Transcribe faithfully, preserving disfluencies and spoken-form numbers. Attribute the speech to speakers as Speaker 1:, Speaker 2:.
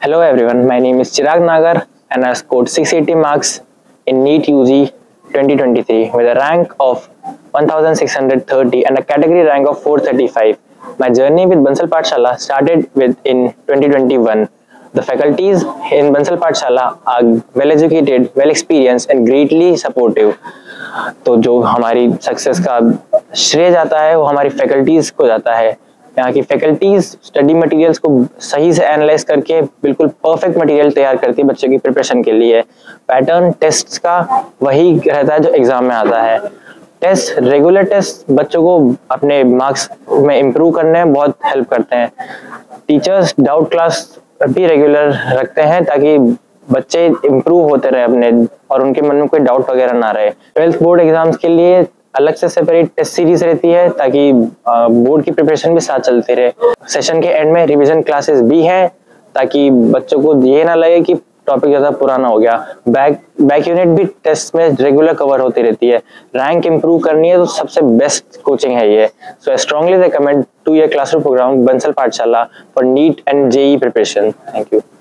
Speaker 1: Hello everyone, my name is Chirag Nagar and I scored six hundred eighty marks in NEET U G twenty twenty-three with a rank of one thousand six hundred thirty and a category rank of four thirty-five. My journey with Bansal Pathshala started with in twenty twenty-one. The faculties in Bansal Pathshala are well educated, well experienced and greatly supportive. तो जो हमारी success का श्रेय जाता है वो हमारी faculties को जाता है। यहाँ की फैकल्टीज स्टडी मटेरियल्स को सही से एनालाइज करके बिल्कुल परफेक्ट मटेरियल तैयार करती है बच्चों की प्रिपरेशन के लिए। पैटर्न टेस्ट का वही रहता है जो एग्जाम में आता है। टेस्ट रेगुलर टेस्ट बच्चों को अपने मार्क्स में इम्प्रूव करने में बहुत हेल्प करते हैं। टीचर्स डाउट क्लास भी रेगुलर रखते हैं ताकि बच्चे इम्प्रूव होते रहे अपने और उनके मन में कोई डाउट वगैरह ना रहे। ट्वेल्थ बोर्ड एग्जाम्स के लिए अलग से सेपरेट टेस्ट सीरीज रहती है ताकि बोर्ड की प्रिपरेशन भी साथ चलती रहे। सेशन के एंड में रिवीजन क्लासेस भी हैं ताकि बच्चों को ये ना लगे कि टॉपिक ज़्यादा पुराना हो गया। बैक बैक यूनिट भी टेस्ट में रेगुलर कवर होती रहती है। रैंक इम्प्रूव करनी है तो सबसे बेस्ट कोचिंग है ये। So I strongly recommend two year classroom programme Bansal Pathshala for NEET and JEE preparation. Thank you.